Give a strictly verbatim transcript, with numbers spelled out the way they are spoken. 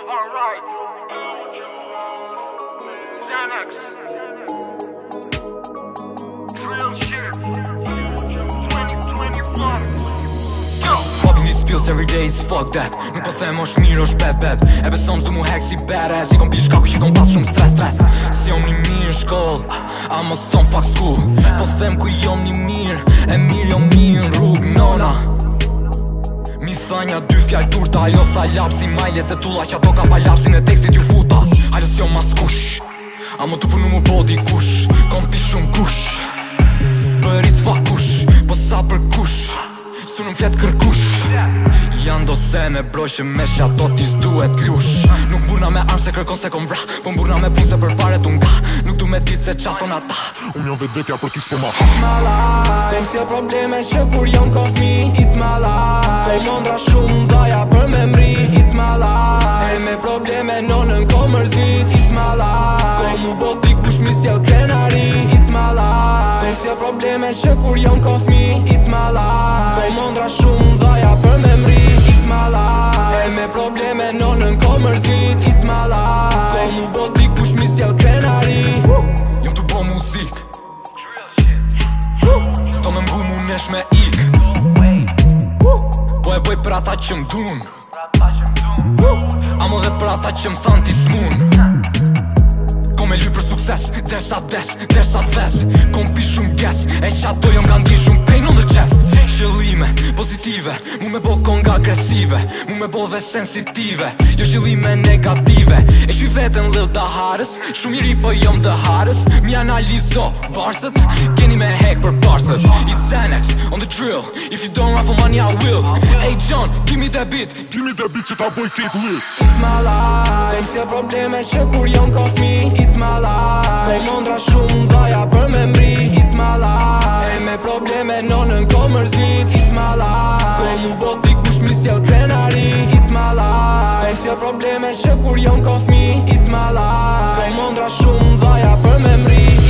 move on right. It's Xanax. Drill shit. twenty twenty-one. Popping these pills every day is fuck that. Nuk po them është mirë është bad bad. E beson s'du mu hack si badass. I kom pi shkaku që kom pas shumë stress stress. Si jom një mirë shkoll, I must don't fuck school. Po them ku jom një mirë, e mirë jom mirë në rrugë nona. Mi thanja dy fjall turta, ajo tha lapsi majle se tulla që ato ka pa lapsin e tekstit ju futa. Hajde s'jom mas kush, a më tu përnu mu po di kush. Kom pi shumë kush, për i s'fa kush, po sa për kush. Su nuk flet kërkush. Janë do se me brojshë me shato ti s'duhet lush. Nuk burna me armë se kërkon se kom vra, po mburna me pun se për pare t'u nga. Nuk du me dit se qa thon ata. Unë jam vet vetja për ty s'po ma. It's my life. Tem s'jel probleme që kur jom ka fmi. It's my life. Ko mondra shumë dhaja për me mri. It's my life. E me probleme nonën ko mërzit. It's my life. Ko mu bot dikush mi s'jel krenari. It's my life. Tem s'jel probleme që kur jom ka fmi. It's my life. Ko mondra shumë dhaja për me mri. It's my life. E me probleme nonën ko mërzit. It's my life. Ko mu bot dikush mi s'jel krenari. Jom t'u bo muzik, s'do me mbu mu nesh me ik. Po e boj për ata që m'dun, amo dhe për ata që m'than ti s'mun. Kom me ly për sukses, dersa des, dersa t'ves. Kom pi shumë ges, e qato jom ka ndi shumë pain on the chest. Qëllime pozitive, mu me bo konga agresive, mu me bo dhe sensitive, jo qëllime negative. E qy vetën lëll daharës, shumë i ri po jom dëharës. Mi analizo barsët, keni me hek për barsët. It's Xanax on the drill, if you don't run for money I will. Hey John, give me that beat, Give me that beat që ta boj kejt lit. it's my life. Tem s'jel probleme që kur jom ka fmi. It's my life. Ko mondra shumë dhaja për me mri. It's my life. E me probleme nonën ko mërzit. It's my life. Ko mu bot dikush mi s'jel krenari. It's my life. Tem s'jel probleme që kur jom ka fmi. It's my life. Ko mondra shumë dhaja për me mri.